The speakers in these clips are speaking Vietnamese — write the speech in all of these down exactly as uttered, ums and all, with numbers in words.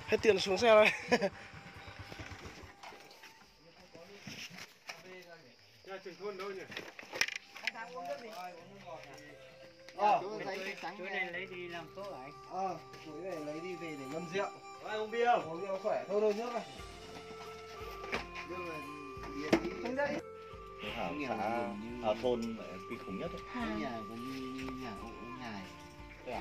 Hết tiền xuống xe đây. Trường thôn đâu nhỉ? Ờ, chuối này lấy đi làm tốt rồi. Ờ, chuối này lấy đi về để ngâm rượu. Ai uống bia không? Uống rượu khỏe. Thôi thôi nước này. Nước này bia đi. Không đây. Ở xã, ở thôn kinh khủng nhất ấy. Nhà có như nhà hộ nhà. À?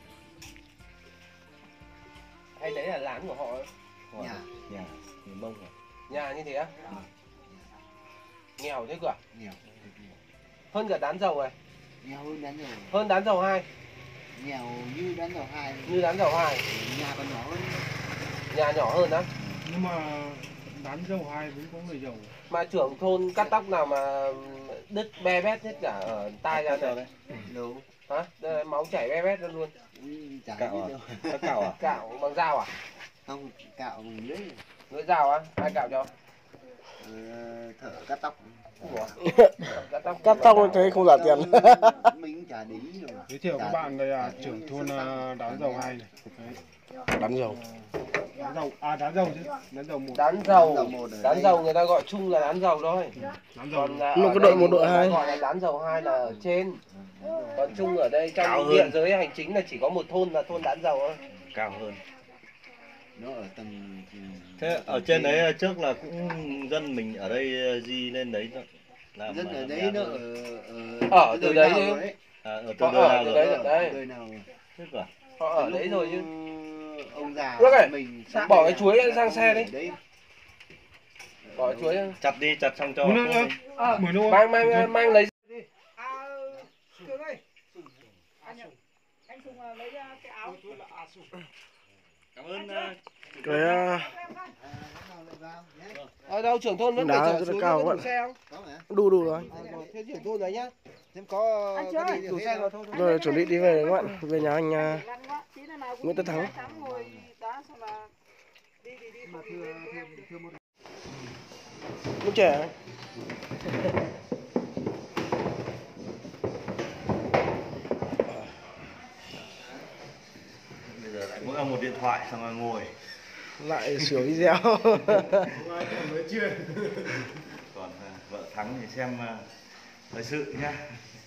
Hay đấy là lán của họ ấy. Nhà, nhà, người Mông à? Nhà như thế á? À? Nghèo thế cơ à? Nghèo. Hơn cả đán dầu này. Nghèo hơn đán dầu. Hơn đán dầu hai. Nghèo như đán dầu hai. Như đán dầu hai. Nhà còn nhỏ hơn. Nhà nhỏ hơn đó. Nhưng mà đán dầu hai vẫn có người giàu. Mà trưởng thôn cắt tóc nào mà đứt be bét hết cả ở tai ra này. Đâu? Hả? Đây, máu chảy be bét ra luôn. Chả cạo biết à? đâu. Các cạo à? Cạo bằng dao à? Không, cạo bằng lưỡi. Lưỡi dao á? Ai cạo cho? Ờ, thợ cắt tóc. Ủa? Cắt tóc. Cắt tóc thấy không trả tiền. Mình cũng chả để ý đâu. Giới thiệu các bạn đây là trưởng thôn đán dầu hai này. Đán dầu. Đán dầu, à đán dầu chứ. Đán dầu một. Đán dầu, đán dầu người ta gọi chung là đán dầu thôi. Đán dầu. Còn Nó có đội một đội hai. Gọi là đán dầu hai là ở trên. Còn chung ở đây trong địa giới hành chính là chỉ có một thôn là thôn đán dầu thôi. Cao hơn. Nó ở tầng. Thế ở trên đấy trước là cũng dân mình ở đây di lên đấy làm Dân ở đấy nó ở ở, ở từ đấy chứ. À, ở từ Họ đời ở nào từ rồi? đấy được đấy. Đời nào rồi? Thế cả. Họ ở đấy rồi chứ. Ông già mình bỏ cái chuối sang xe đi. Bỏ chuối ra. Chặt đi, chặt xong cho. À, mang mang mang lấy. À, Cường ơi. Anh anh Sùng lấy cái áo. Cảm ơn. Cái Ở đâu trưởng thôn vẫn đá phải rất chở là xuống cao có vậy. đủ xe không? Có mà. Đủ đủ rồi. Thế trưởng thôn đấy nhá. Xem có cái gì đủ xe rồi thôi. Rồi chuẩn bị đi về các bạn. Về nhà anh Nguyễn Tất Thắng. Lúc trẻ. Bây giờ lại mỗi ông một điện thoại xong rồi ngồi. Lại sửa video. Còn vợ Thắng thì xem thời sự nhá.